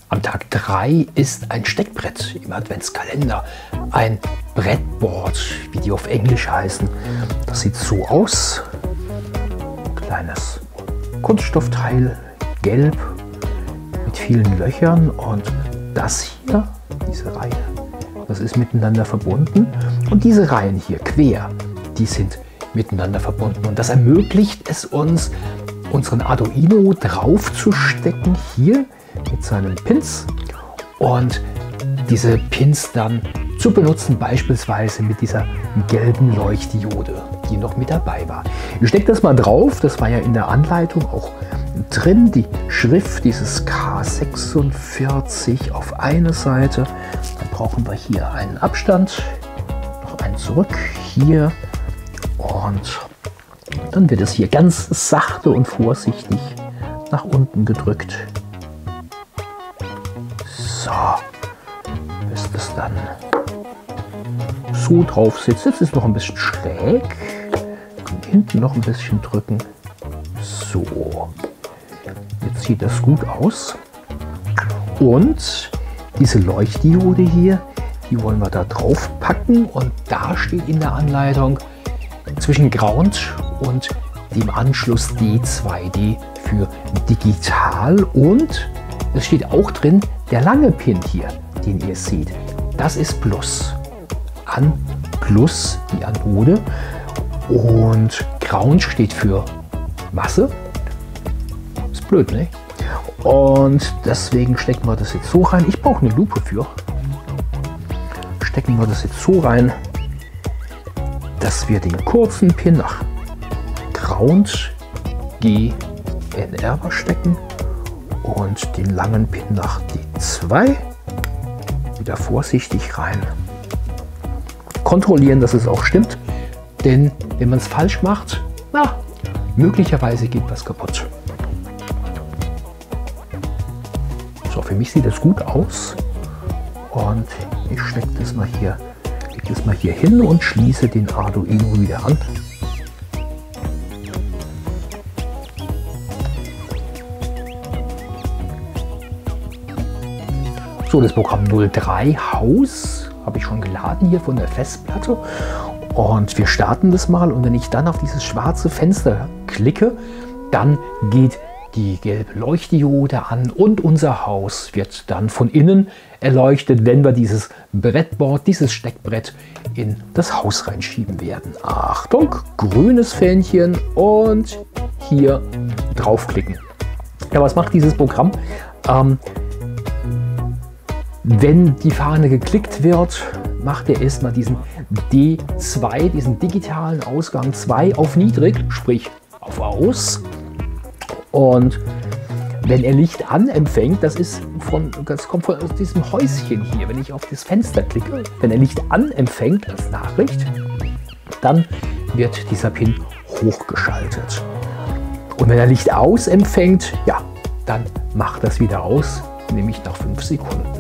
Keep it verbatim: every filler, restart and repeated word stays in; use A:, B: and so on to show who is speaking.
A: Am Tag drei ist ein Steckbrett im Adventskalender, ein Breadboard, wie die auf Englisch heißen. Das sieht so aus. Kleines Kunststoffteil, gelb, mit vielen Löchern, und das hier, diese Reihe, das ist miteinander verbunden, und diese Reihen hier quer, die sind miteinander verbunden, und das ermöglicht es uns, unseren Arduino draufzustecken, hier mit seinen Pins, und diese Pins dann zu benutzen, beispielsweise mit dieser gelben Leuchtdiode, die noch mit dabei war. Ich stecke das mal drauf, das war ja in der Anleitung auch drin, die Schrift, dieses K sechsundvierzig auf eine Seite. Dann brauchen wir hier einen Abstand, noch einen zurück, hier, und dann wird es hier ganz sachte und vorsichtig nach unten gedrückt. So, bis das dann so drauf sitzt. Jetzt ist es noch ein bisschen schräg. Und hinten noch ein bisschen drücken. So, jetzt sieht das gut aus. Und diese Leuchtdiode hier, die wollen wir da drauf packen. Und da steht in der Anleitung zwischen Ground und dem Anschluss D zwei D für digital, und es steht auch drin, der lange Pin hier, den ihr seht, das ist Plus. An Plus die Anode, und Ground steht für Masse. Ist blöd, ne? Und deswegen stecken wir das jetzt so rein. Ich brauche eine Lupe für. Stecken wir das jetzt so rein, dass wir den kurzen Pin nach Ground G N R stecken und den langen Pin nach D zwei. Wieder vorsichtig rein. Kontrollieren, dass es auch stimmt, denn wenn man es falsch macht, na, möglicherweise geht was kaputt. So, für mich sieht das gut aus, und ich stecke das mal hier das mal hier hin und schließe den Arduino wieder an. So, das Programm null drei Haus habe ich schon geladen hier von der Festplatte, und wir starten das mal, und wenn ich dann auf dieses schwarze Fenster klicke, dann geht die gelbe Leuchtdiode an, und unser Haus wird dann von innen erleuchtet, wenn wir dieses Brettboard, dieses Steckbrett in das Haus reinschieben werden. Achtung, grünes Fähnchen, und hier draufklicken. Ja, was macht dieses Programm? Ähm, wenn die Fahne geklickt wird, macht er erstmal diesen D zwei, diesen digitalen Ausgang zwei auf niedrig, sprich auf aus. Und wenn er Licht an empfängt, das, ist von, das kommt von aus diesem Häuschen hier, wenn ich auf das Fenster klicke, wenn er Licht an empfängt als Nachricht, dann wird dieser Pin hochgeschaltet. Und wenn er Licht aus empfängt, ja, dann macht das wieder aus, nämlich nach fünf Sekunden.